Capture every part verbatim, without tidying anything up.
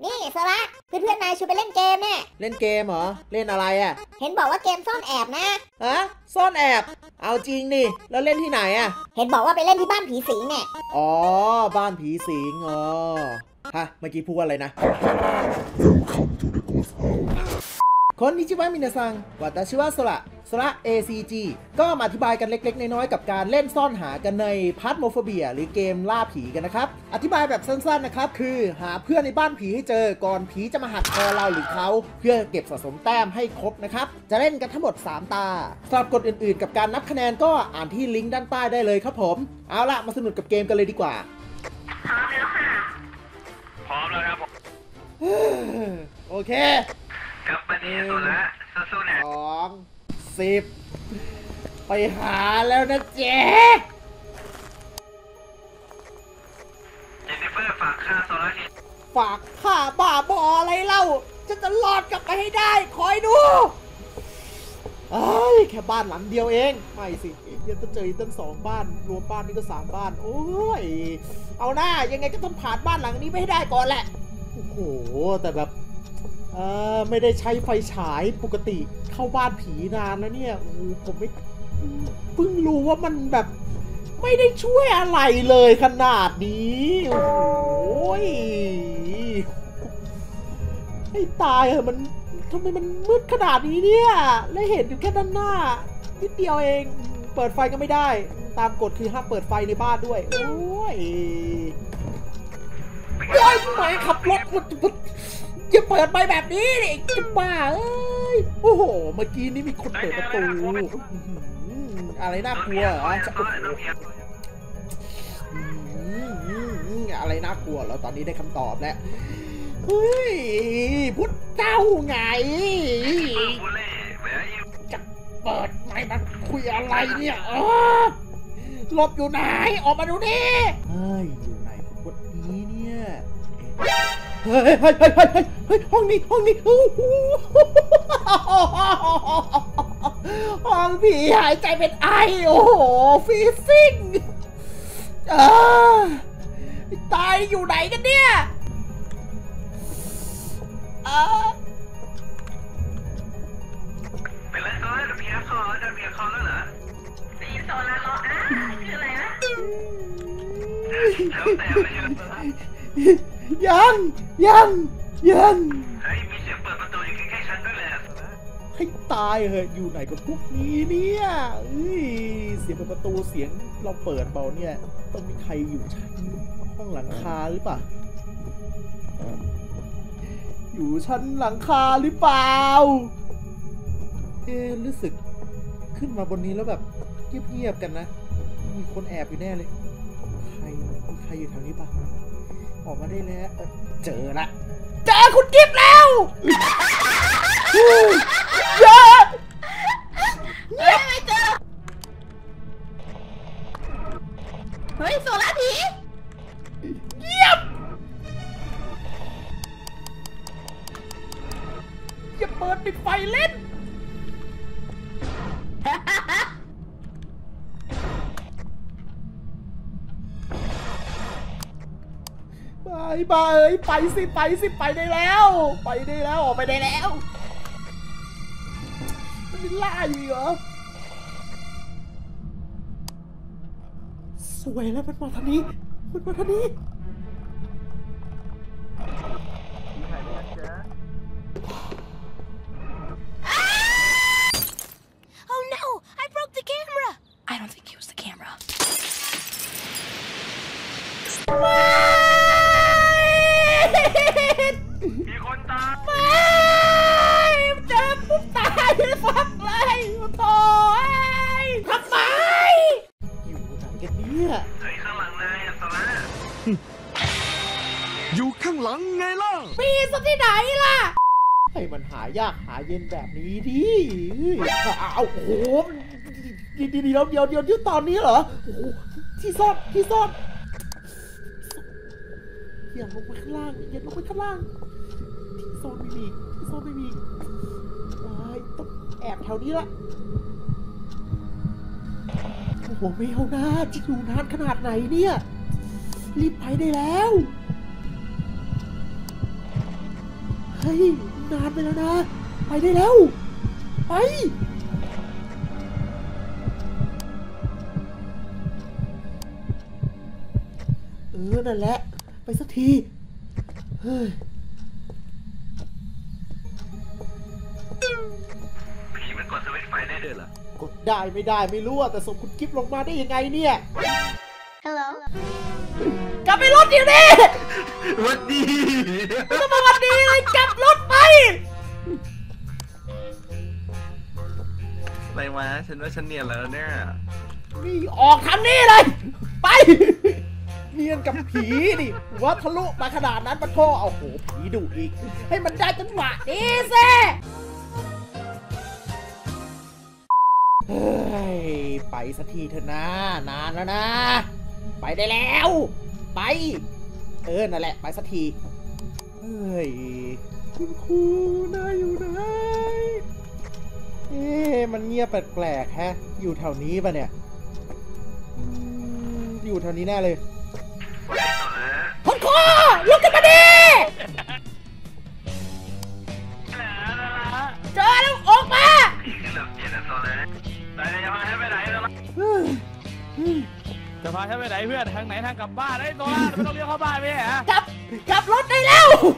นี่สระเพื่อนๆนายชวนไปเล่นเกมเนี่ยเล่นเกมเหรอเล่นอะไรอ่ะเห็นบอกว่าเกมซ่อนแอบนะฮะซ่อนแอบเอาจริงดิแล้วเล่นที่ไหนอ่ะเห็นบอกว่าไปเล่นที่บ้านผีสิงเนี่ยอ๋อบ้านผีสิงอ๋อฮะเมื่อกี้พูดอะไรนะคนนิจิวะมินาซังวัตชิวะโซระโซระ เอ ซี จี ก็มาอธิบายกันเล็กๆน้อยๆกับการเล่นซ่อนหากันในพาร์ทโมโฟเบียหรือเกมล่าผีกันนะครับอธิบายแบบสั้นๆนะครับคือหาเพื่อนในบ้านผีให้เจอก่อนผีจะมาหักคอเราหรือเขาเพื่อเก็บสะสมแต้มให้ครบนะครับจะเล่นกันทั้งหมดสามตาสำหรับกฎอื่นๆกับการนับคะแนนก็อ่านที่ลิงก์ด้านใต้ได้เลยครับผมเอาล่ะมาสนุกกับเกมกันเลยดีกว่าพร้อมแล้วค่ะพร้อมแล้วครับโอเคกับปนีสุระสู้ๆนะสองสิบไปหาแล้วนะเจ๊เจนนิเฟอร์ฝากค่าโซลาร์ทีฝากค่าบ้าบออะไรเล่าจะจะรอดกลับไปให้ได้คอยดูเอ้ยแค่บ้านหลังเดียวเองไม่สิยังต้องเจออีกตั้งสองบ้านรวมบ้านนี่ก็สามบ้านโอ้ยเอาหน้ายังไงก็ต้องผ่านบ้านหลังนี้ไม่ให้ได้ก่อนแหละโอ้โหแต่แบบเออไม่ได้ใช้ไฟฉายปกติเข้าบ้านผีนานแล้วเนี่ยโอ้โหผมไม่เพิ่งรู้ว่ามันแบบไม่ได้ช่วยอะไรเลยขนาดนี้โอ้ยให้ตายเหรอมันทำไมมันมืดขนาดนี้เนี่ยและเห็นอยู่แค่ด้านหน้านิดเดียวเองเปิดไฟก็ไม่ได้ตามกฎคือห้ามเปิดไฟในบ้านด้วยโอ้ยเฮ้ยไม่ขับรถอย่าเปิดไปแบบนี้ดิจะบ้าเอ้ยโอ้โหเมื่อกี้นี่มีคนเปิดประตูอะไรน่ากลัวเหรอจะอะไรน่ากลัวแล้วตอนนี้ได้คำตอบแล้วเฮ้ยพุทธเจ้าไงจะเปิดไม่มาคุยอะไรเนี่ยเออหลบอยู่ไหนออกมาดูดิเฮ้ยอยู่ไหนพุทธนี้เนี่ยเฮ้ยเฮ้ยเฮ้ยเฮ้ยเฮ้ยห้องนี้ห้องนี้โอ้โหห้องผีหายใจเป็นไอโอ้โหฟีซิ่งตายอยู่ไหนกันเนี่ยเป็นไรโซล่าเพียคอจะเพียคอแล้วเหรอได้ยินโซล่าร้องอ่ะคืออะไรนะแล้วแต่ไม่ใช่โซล่ายังยังยังเฮ้ยมีเสียงเปิดประตูอยู่ใกล้ๆฉันด้วยแหละให้ตายเหอะอยู่ไหนกับพวกนี้เนี่ยเอ้ยเสียงเปิดประตูเสียงเราเปิดเบาเนี่ยต้องมีใครอยู่ชั้นห้องหลังคาหรือเปล่าอยู่ชั้นหลังคาหรือเปล่าเอ๊ะรู้สึกขึ้นมาบนนี้แล้วแบบเงียบๆกันนะมีคนแอบอยู่แน่เลยใครมีใครอยู่แถวนี้ปะออกมาได้แล้วเจอละเจอคุณกิ๊บแล้วเยอะไม่เจอเฮ้ยโซล่าผีเงียบอย่าเปิดปิดไฟเล่นไปไปไปสิไปสิไปได้แล้วไปได้แล้วออกไปได้แล้วมันเป็นล่าอยู่เหรอสวยแล้วมันมาทางนี้มันมาทางนี้มีใครไม่เจอ Oh no! I broke the camera! I don't think it was the camera. มีคนตายไม่เจอปุ๊บตายเลยฟักเลยโถ่ทำไมอยู่ไหนกันเนี่ยเฮ้ยข้างหลังนายอะโซล่าอยู่ข้างหลังไงล่ะมีสักที่ไหนล่ะให้มันหายากหาเย็นแบบนี้ดิอ้าวโอ้โหดีดีเดี๋ยวเดี๋ยวเดี๋ยวเดี๋ยวตอนนี้เหรอโอ้โหที่ซ่อนที่ซ่อนอย่าลงไปข้างล่างอย่าลงไปข้างล่างที่ซ่อนไม่มีที่ซ่อนไม่มีต้องแอบแถวนี้ละโอ้โหไม่เอาหน้าจะอยู่นานขนาดไหนเนี่ยรีบไปได้แล้วเฮ้ยนานไปแล้วนะไปได้แล้วไปเออนั่นแหละไปสักทีเฮ้ยผีมันกดสวิตช์ไฟได้ด้วยเหรอกดได้ไม่ได้ไม่รู้อะแต่ส่งคุณกิฟลงมาได้ยังไงเนี่ย Hello. กลับไปรถเดี๋ยวนี้วัดดีไม่ต้องมาวันดีเลยกลับรถไปอะไรวะฉันว่าฉันเนียนแล้วเนี่ยนี่ออกทางนี้เลยไปเนียนกับผีดิว่าทะลุมาขนาดนั้นมันก็เอาโหผีดุอีกให้มันได้จังหวะนี้สิ เฮ้ยไปสักทีเถอะนะนานแล้วนะไปได้แล้วไปเออนั่นแหละไปสักทีเฮ้ยคุณครูนายอยู่ไหนเอ๊ะมันเงียบแปลกๆแฮะอยู่แถวนี้ปะเนี่ยอืมอยู่แถวนี้แน่เลยคุณครูลุกขึ้นมาดิเจอแล้วออกมาจะพาฉันไปไหนเพื่อนทางไหนทางกลับบ้านไอ้โซล่าไม่ต้องเลี้ยวเข้าบ้านไม่ใช่ฮะกลับกลับรถได้แล้ว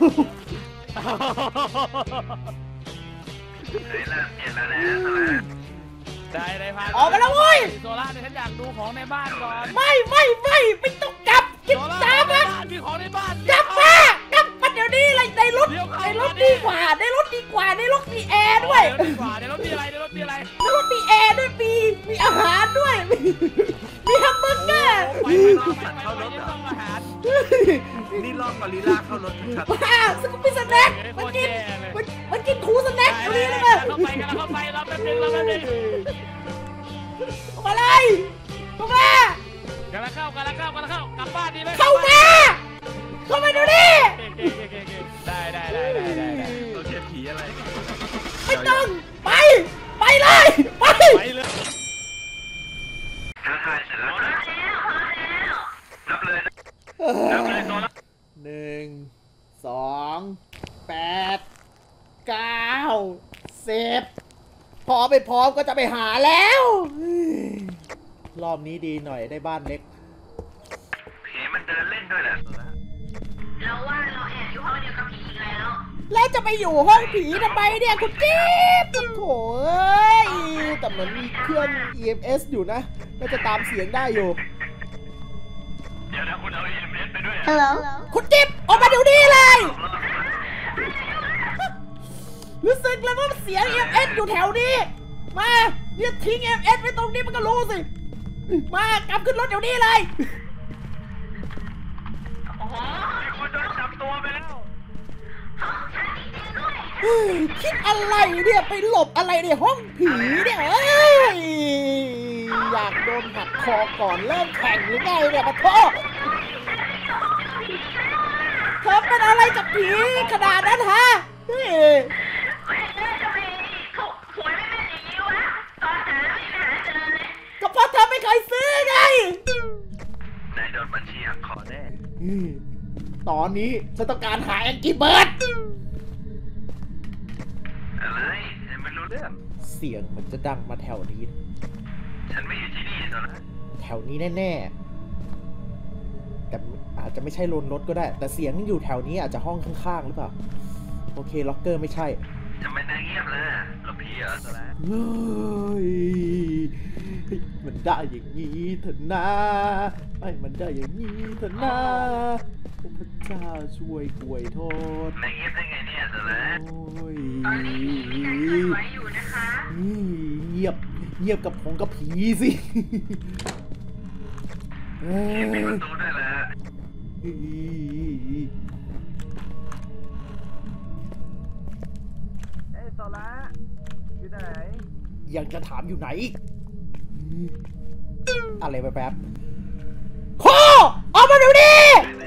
ได้ได้พาออกมาแล้วเว้ยโซล่าเนี่ยฉันอยากดูของในบ้านก่อนไม่ไม่ไม่ไม่ต้องกลับกินโซล่าตามในมาบ้านมีของในบ้านกลับมากลับมาเดี๋ยวนี้เลยในรถในรถดีกว่าในรถดีกว่าในรถมีแอร์ด้วยเดี๋ยวดีกว่าเดี๋ยวรถมีอะไรเดี๋ยวรถมีอะไรในรถมีแอร์ด้วยมีมีอาหารด้วยมีมีแฮมเบอร์เกอร์ไปไปไปไปไปต้องอาหารนี่ลองกอริลลาเข้ารถชัดบ้าสกูปี้สแน็คมันกินมันมันกินคูสแน็คไปนี่ไปเลยเข้าไปกันเข้าไปเราแป๊บนึงเราแป๊บนึงเข้ามาเลยเข้ามากันละเข้ากันละเข้ากันละเข้ากลับบ้านดีไหมเข้ามาเข้ามาเดี๋ยวนี้ได้ได้ได้ได้ได้ได้ๆตัวเทียบผีอะไรไม่ต้องไปไปเลยไปไปเลยท้าทายเสร็จแล้วรับเลยรับเลยโซล่าหนึ่งสองแปดเก้าสิบพอไปพร้อมก็จะไปหาแล้วรอบนี้ดีหน่อยได้บ้านเล็กผีมันเดินเล่นด้วยแหละเราว่าเราแอบอยู่ห้องเดียวกับผีอีกแล้วแล้วจะไปอยู่ห้องผีทำไมเนี่ยคุณจิ๊บโถ่เอ้ยแต่เหมือนมีเครื่อง อี เอ็ม เอส อยู่นะน่าจะตามเสียงได้อยู่เดี๋ยวนะคุณเอา อี เอ็ม เอส ไปด้วย Hello. คุณจิ๊บออกมาเดี๋ยวนี้เลยรู้สึกเลยว่าเสียง อี เอ็ม เอส อยู่แถวนี้มาเนี่ยทิ้ง อี เอ็ม เอส ไว้ตรงนี้มันก็รู้สิมากลับขึ้นรถเดี๋ยวนี้เลยโอ้โหมีคนโดนจับตัวไปแล้วคิดอะไรเนี่ยไปหลบอะไรในห้องผีเนี่ยเอ้ยอยากโดนหักคอก่อนเริ่มแข่งหรือไงเนี่ยปะโทษเธอเป็นอะไรกับผีขนาดนั้นฮะเฮ้ยก็เพราะเธอไม่เคยซื้อไงนายโดนบัญชีหักคอแน่ตอนนี้ฉันต้องการหาแองกี้เบิร์ดอะไรยังไม่รู้เรื่องเสียงมันจะดังมาแถวนี้ฉันไม่อยู่ที่นี่โซล่าแถวนี้แน่ๆแต่อาจจะไม่ใช่ลนรถก็ได้ แต่เสียงอยู่แถวนี้อาจจะห้องข้างๆหรือเปล่าโอเคล็อกเกอร์ไม่ใช่จะไม่น่าเงียบเลยหลบผีเหรอโซล่าเฮ้ยมันได้อย่างนี้เถอะนะไอ้มันได้อย่างนี้เถอะนะพระเจ้าช่วยกวยโทษนายเงียบได้ไงเนี่ยโซล่าโอ้ยตอนนี้มีการเคลื่อนไหวอยู่นะคะเงียบเงียบกับผมกับผีสิเอ้ยปิดประตูด้วยแหละเอ้ยโซล่าอยู่ไหนยังจะถามอยู่ไหนอีกอะไรแป๊บๆโคออกมาเดี๋ยวนี้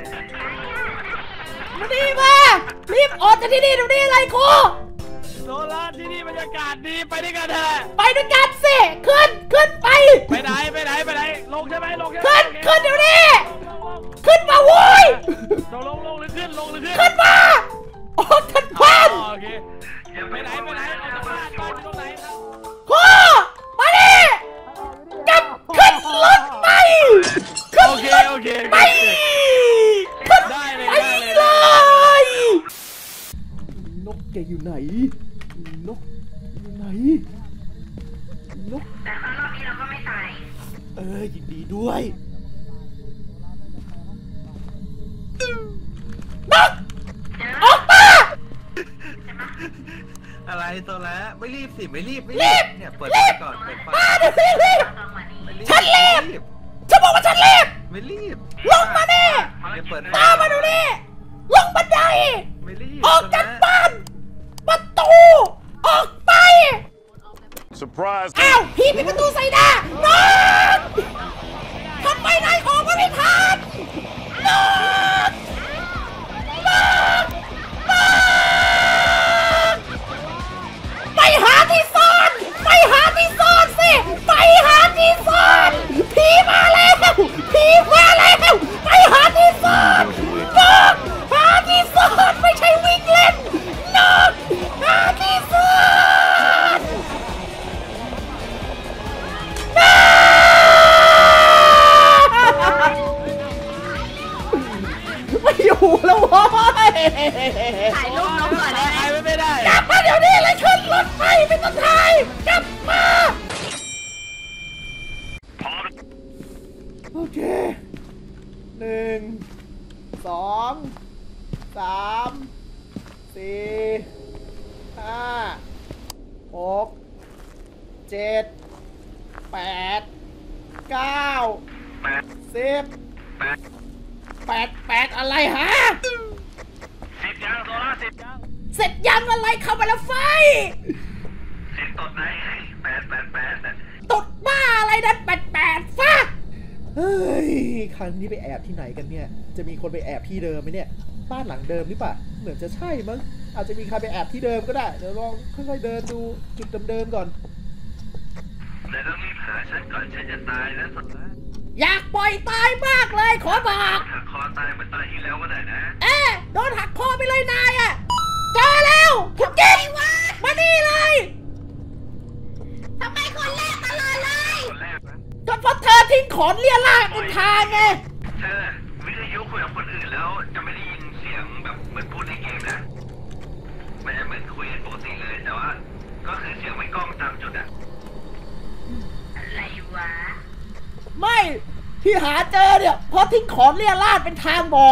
มาดีมารีบออกจากที่นี่เดี๋ยวนี้เลยโคโซล่าที่นี่บรรยากาศดีไปด้วยกันเถอะไปด้วยกันสิขึ้นขึ้นไปไปไหนไปไหนไปไหนลงใช่ไหมลงใช่ไหมขึ้นขึ้นเดี๋ยวนี้ขึ้นมาโว้ยลงลงลงหรือขึ้นลงหรือขึ้นขึ้นมาออกจากบ้านเคอย่าไปไหนไปไหนออกจากบ้านบ้านอยู่ตรงไหนครับพ่อมาดิกลับขึ้นรถไปขึ้นโอเครถโอเคไปได้เลยไปได้เลยเลยนกแกอยู่ไหนนกอยู่ไหนนกแต่ครั้งรอบนี้เราก็ไม่ตายเออยินดีด้วยนกออกมาอะไรตัวแล้วไม่รีบสิไม่รีบไม่รีบเนี่ยเปิดไฟก่อนเปิดไฟมาเดี๋ยวนี้รีบไม่รีบฉันรีบ ฉันบอกว่าฉันรีบไม่รีบลงมาดิเดี๋ยวเปิดไฟตามมาดูดิลงบันไดไม่รีบออกจากบ้านประตู ออกไป Surprise! อ้าวพี่ปิดประตูใส่หน้าน้องทำไมนายออกมาไม่ทันน้องน้องน้องไปหาที่ซ่อน ไปหาที่ซ่อนสิ ไปหาที่ซ่อนผีมาแล้วผีมาแล้วไปหาที่ซ่อนน้องหาที่ซ่อนไม่ใช่วิ่งเล่นน้องหาที่ซ่อน ไม่อยู่แล้วเว้ยถ่ายรูปนกก่อนได้ไหมถ่ายไว้ไม่ได้กลับมาเดี๋ยวนี้เลยขึ้นรถไฟไม่ต้องถ่ายกลับมาโอเคหนึ่งสองสามสี่ห้าหกเจ็ดแปดเก้าแปดสิบแปดแปดแปดอะไรฮะสิบยังโซล่าสิบเสร็จยังอะไรเข้ามาแล้วไฟสิบตดไหนแปดแปดแปดน่ะตดบ้าอะไรนั่นแปดแปดฟ้าเฮ้ย ครั้งนี้ไปแอบที่ไหนกันเนี่ย จะมีคนไปแอบที่เดิมไหมเนี่ย บ้านหลังเดิมหรือเปล่า เหมือนจะใช่มั้ง อาจจะมีใครไปแอบที่เดิมก็ได้ เดี๋ยวลองค่อยๆเดินดูจุดเดิมๆก่อนเดี๋ยวต้องรีบหาฉันก่อนฉันจะตายแล้วสุดแล้วอยากปล่อยตายมากเลยขอบอกหักคอตายเหมือนตายที่แล้วก็ได้นะเอ๊ะโดนหักคอไปเลยนายอะเจอแล้วคุณเก่งมานี่เลยทำไมคนแรกตลอดเลยคนแรกนะก็เพราะเธอทิ้งขอนเลียลากเป็นทางไงเธอวิทยุคุยกับคนอื่นแล้วจะไม่ได้ยินเสียงแบบเหมือนพูดในเกมนะมันจะเหมือนคุยปกติเลยแต่ว่าก็คือเสียงไม่กล้องตามจุดอะอะไรวะไม่ที่หาเจอเนี่ยเพราะทิ้งขอนเลียลาดเป็นทางบอก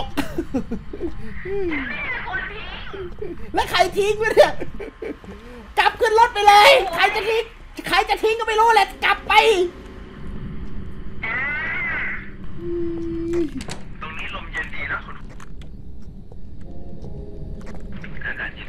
แล้วใครทิ้งวะเนี่ยกลับขึ้นรถไปเลย ใครจะทิ้งใครจะทิ้งก็ไม่รู้แหละกลับไปตรงนี้ลมเย็นดีนะคุณอากาศเย็น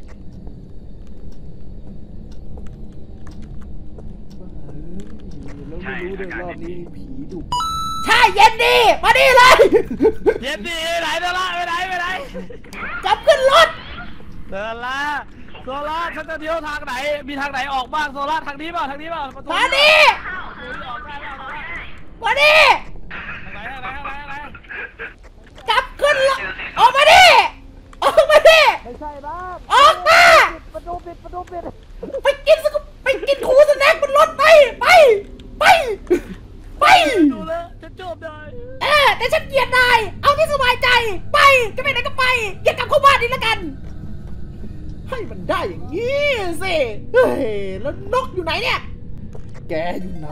แล้วไม่รู้ด้วยรอบนี้ผีดุใช่เย็นดีมาดีเลยเย็นดีไปไหนโซล่าไปไหนไปไหนกลับขึ้นรถโซล่าโซล่าฉันจะเที่ยวทางไหนมีทางไหนออกบ้างโซล่าทางนี้เปล่าทางนี้เปล่าประตูมาดีประตูนี้ออกได้เปล่าโซล่ามาดีทางไหนทางไหนทางไหนทางไหนกลับขึ้นรถออกมาดิออกมาดิไม่ใช่นะออกมาประตูปิดประตูปิดไปกินสกไปกินคูสแน็คบนรถไปไปไปไปดูเลยจะจบได้เออแต่ฉันเกลียดนายเอาที่สบายใจไปจะไปไหนก็ไปอย่ากลับเข้าบ้านนี่ละกัน ให้มันได้อย่างนี้สิเฮ้ยแล้วนกอยู่ไหนเนี่ยแกอยู่ไหน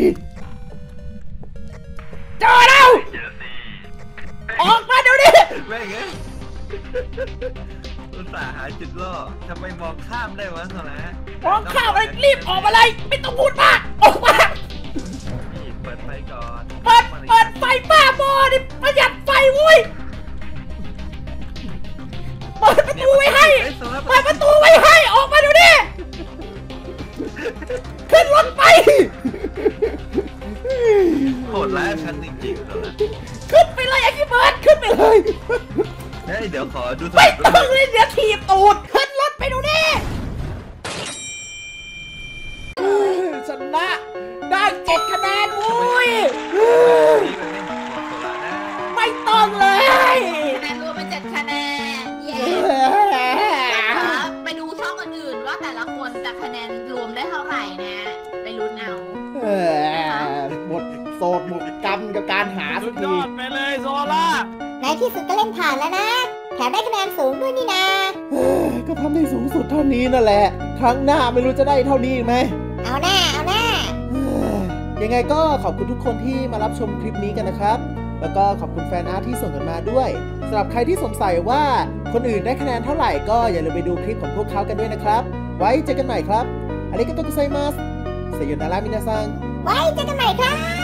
เจอแล้วเจอสิออกมาเดี๋ยวนี้แม่งเอ้ยอุตส่าห์หาจุดล่อทำไมมองข้ามได้วะโซล่ามองข้าวอะไรรีบออกมาเลยไม่ต้องพูดมากออกมานี่เปิดไฟก่อนเปิดเปิดไฟบ้าบอดิประหยัดไฟวุ้ยเปิดประตูไว้ให้เปิดประตูไว้ให้ออกมาเดี๋ยวนี้ขึ้นรถไปโหดร้ายฉันจริงๆโซล่าขึ้นไปเลยไอ้พี่เบิร์ดขึ้นไปเลยเฮ้ยเดี๋ยวขอดูสไม่มุดต้องเลยเดี๋ยวถีบตูดขึ้นรถไปดูนี่ชนะได้เจ็ดคะแนนวุ้ยนี่มันไม่บอกโซล่านะไม่ต้องเลยคะแนนรวมเป็นเจ็ดคะแนน เย้ไปดูช่องคะแนนรวมได้เท่าไหร่นะไปลุ้นเอาเออหมดโสดหมดกรรมกับการหาสุสักดยทีอดไปเลยโซล่าในที่สุดก็เล่นผ่านแล้วนะ แถมได้คะแนนสูงด้วยนี่นาเอ้ยก็ทำได้สูงสุดเท่านี้นั่นแหละ ครั้งหน้าไม่รู้จะได้เท่านี้ไหมเอาหน้าเอาหน้าเอ้ยยังไงก็ขอบคุณทุกคนที่มารับชมคลิปนี้กันนะครับ แล้วก็ขอบคุณแฟนอาร์ตที่ส่งกันมาด้วยสำหรับใครที่สงสัยว่าคนอื่นได้คะแนนเท่าไหร่ก็อย่าลืมไปดูคลิปของพวกเขากันด้วยนะครับ ไว้เจอกันใหม่ครับอาริกาโตกุไซมัสเซโยนารามินาซังไว้เจอกันใหม่ครับ